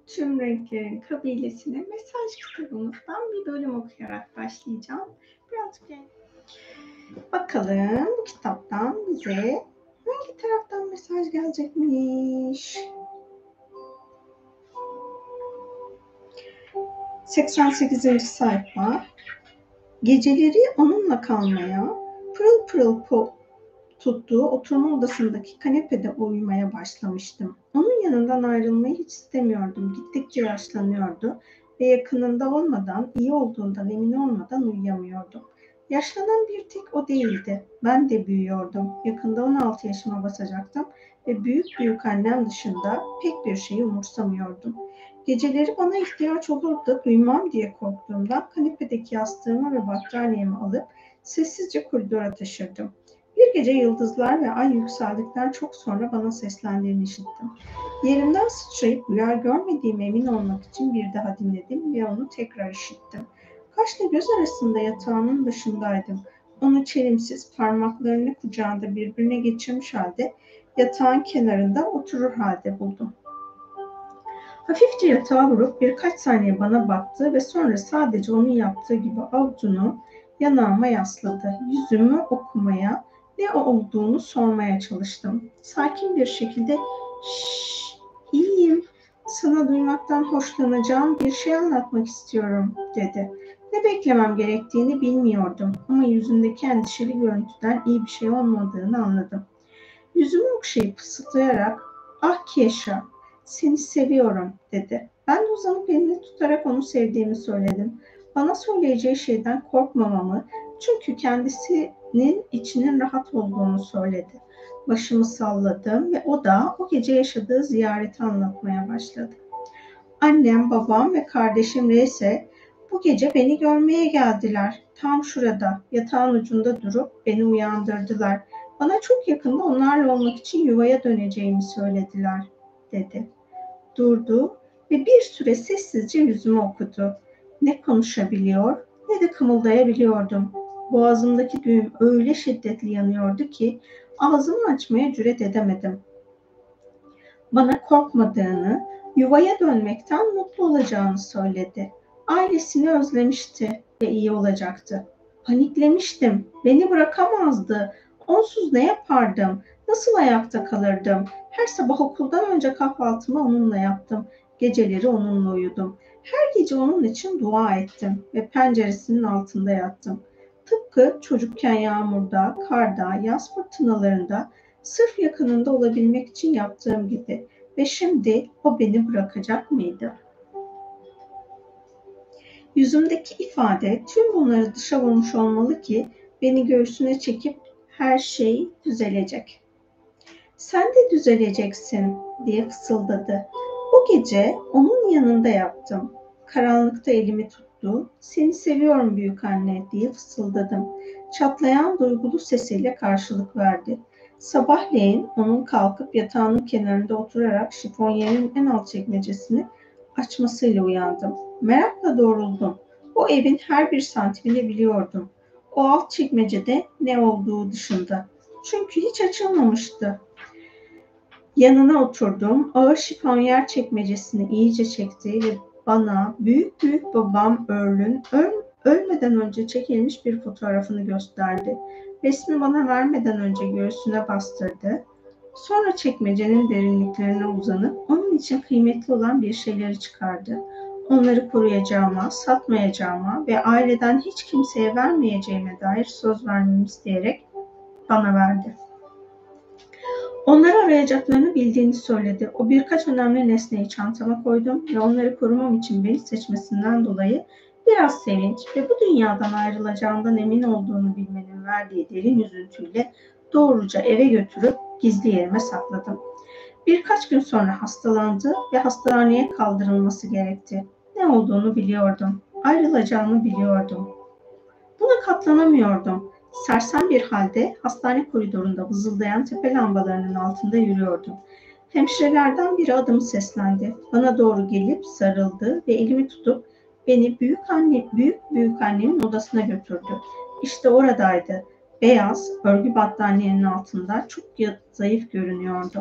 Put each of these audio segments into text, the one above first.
Tüm Renklerin Kabilesi'ne mesaj kitabımızdan bir bölüm okuyarak başlayacağım. Birazcık bakalım bu kitaptan bize hangi taraftan mesaj gelecekmiş. 88. sayfa. Geceleri onunla kalmaya, pırıl pırıl tuttuğu oturma odasındaki kanepede uyumaya başlamıştım. Onun yanından ayrılmayı hiç istemiyordum. Gittikçe yaşlanıyordu ve yakınında olmadan, iyi olduğundan emin olmadan uyuyamıyordum. Yaşlanan bir tek o değildi. Ben de büyüyordum. Yakında 16 yaşıma basacaktım ve büyük annem dışında pek bir şeyi umursamıyordum. Geceleri bana ihtiyaç olur da duymam diye korktuğumdan kanepedeki yastığımı ve battaniyemi alıp sessizce koridora taşırdım. Bir gece yıldızlar ve ay yükseldikten çok sonra bana seslendiğini işittim. Yerimden sıçrayıp rüya görmediğime emin olmak için bir daha dinledim ve onu tekrar işittim. Kaşla göz arasında yatağının başındaydım. Onu çelimsiz, parmaklarını kucağında birbirine geçirmiş halde yatağın kenarında oturur halde buldum. Hafifçe yatağa vurup birkaç saniye bana baktı ve sonra sadece onun yaptığı gibi avucunu yanağıma yasladı. Yüzümü okumaya, ne olduğunu sormaya çalıştım. Sakin bir şekilde "Şşş, iyiyim, sana duymaktan hoşlanacağım bir şey anlatmak istiyorum," dedi. Ne beklemem gerektiğini bilmiyordum ama yüzündeki endişeli görüntüden iyi bir şey olmadığını anladım. Yüzümü okşayıp fısıldayarak "Ah Keşa, seni seviyorum," dedi. Ben de uzanıp elini tutarak onu sevdiğimi söyledim. Bana söyleyeceği şeyden korkmamamı, çünkü kendisinin içinin rahat olduğunu söyledi. Başımı salladım ve o da o gece yaşadığı ziyareti anlatmaya başladı. Annem, babam ve kardeşim Reyse bu gece beni görmeye geldiler. Tam şurada, yatağın ucunda durup beni uyandırdılar. Bana çok yakında onlarla olmak için yuvaya döneceğimi söylediler, dedi. Durdu ve bir süre sessizce yüzümü okudu. Ne konuşabiliyor ne de kımıldayabiliyordum. Boğazımdaki düğüm öyle şiddetli yanıyordu ki ağzımı açmaya cüret edemedim. Bana korkmadığını, yuvaya dönmekten mutlu olacağını söyledi. Ailesini özlemişti ve iyi olacaktı. Paniklemiştim. Beni bırakamazdı. Onsuz ne yapardım? Nasıl ayakta kalırdım? Her sabah okuldan önce kahvaltımı onunla yaptım. Geceleri onunla uyudum. Her gece onun için dua ettim ve penceresinin altında yattım. Tıpkı çocukken yağmurda, karda, yaz fırtınalarında sırf yakınında olabilmek için yaptığım gibi. Ve şimdi o beni bırakacak mıydı? Yüzümdeki ifade tüm bunları dışa vurmuş olmalı ki beni göğsüne çekip her şey düzelecek. "Sen de düzeleceksin," diye fısıldadı. O gece onun yanında yattım. Karanlıkta elimi tuttu. "Seni seviyorum büyük anne," diye fısıldadım. Çatlayan duygulu sesiyle karşılık verdi. Sabahleyin onun kalkıp yatağının kenarında oturarak şifonyerin en alt çekmecesini açmasıyla uyandım. Merakla doğruldum. O evin her bir santimini biliyordum. O alt çekmecede ne olduğu dışında. Çünkü hiç açılmamıştı. Yanına oturdum. Ağır şifonyer çekmecesini iyice çekti ve bana büyük babam Earl'ün ölmeden önce çekilmiş bir fotoğrafını gösterdi. Resmi bana vermeden önce göğsüne bastırdı. Sonra çekmecenin derinliklerine uzanıp onun için kıymetli olan bir şeyleri çıkardı. Onları koruyacağıma, satmayacağıma ve aileden hiç kimseye vermeyeceğime dair söz vermemi isteyerek bana verdi. Onları arayacaklarını bildiğini söyledi. O birkaç önemli nesneyi çantama koydum ve onları korumam için beni seçmesinden dolayı biraz sevinç ve bu dünyadan ayrılacağından emin olduğunu bilmenin verdiği derin üzüntüyle doğruca eve götürüp gizli yerime sakladım. Birkaç gün sonra hastalandı ve hastaneye kaldırılması gerekti. Ne olduğunu biliyordum. Ayrılacağını biliyordum. Buna katlanamıyordum. Sersem bir halde hastane koridorunda vızıldayan tepe lambalarının altında yürüyordum. Hemşirelerden biri adımı seslendi. Bana doğru gelip sarıldı ve elimi tutup beni büyük annemin odasına götürdü. İşte oradaydı. Beyaz, örgü battaniyenin altında çok zayıf görünüyordu.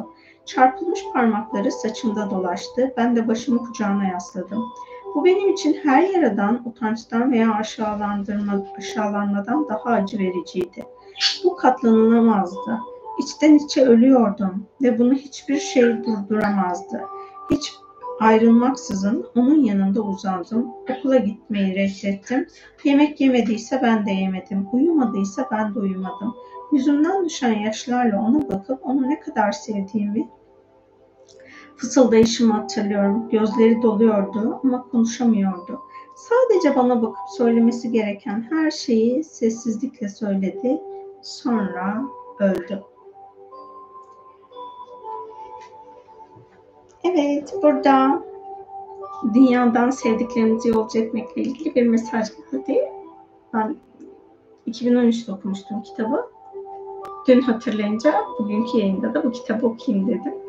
Çarpılmış parmakları saçımda dolaştı. Ben de başımı kucağına yasladım. Bu benim için her yaradan, utançtan veya aşağılanmadan daha acı vericiydi. Bu katlanılamazdı. İçten içe ölüyordum ve bunu hiçbir şey durduramazdı. Hiç ayrılmaksızın onun yanında uzandım. Okula gitmeyi reddettim. Yemek yemediyse ben de yemedim. Uyumadıysa ben de uyumadım. Yüzümden düşen yaşlarla ona bakıp onu ne kadar sevdiğimi, fısıldayışımı hatırlıyorum. Gözleri doluyordu ama konuşamıyordu. Sadece bana bakıp söylemesi gereken her şeyi sessizlikle söyledi. Sonra öldü. Evet, burada dünyadan sevdiklerimizi yolcu etmekle ilgili bir mesaj geldi. Ben 2013'te okumuştum kitabı. Dün hatırlayınca bugünkü yayında da bu kitabı okuyayım dedim.